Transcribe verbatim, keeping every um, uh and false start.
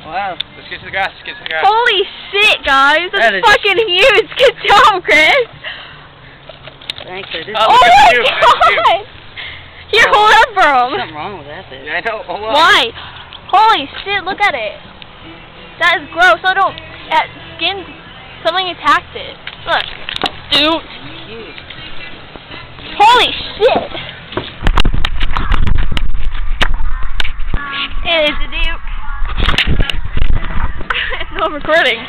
Wow. Let's get to the grass. Let's get to the grass. Holy shit, guys! That's that is fucking huge. Good job, Chris. Thanks, I did. Oh, Oh my you. god! Here, Oh. hold up, bro. Something wrong with that thing. Yeah, I know. Oh, wow. Why? Holy shit! Look at it. That is gross. I don't. That skin. Something attacked it. Look, dude. Huge. Holy shit! It is a duke. It's not recording.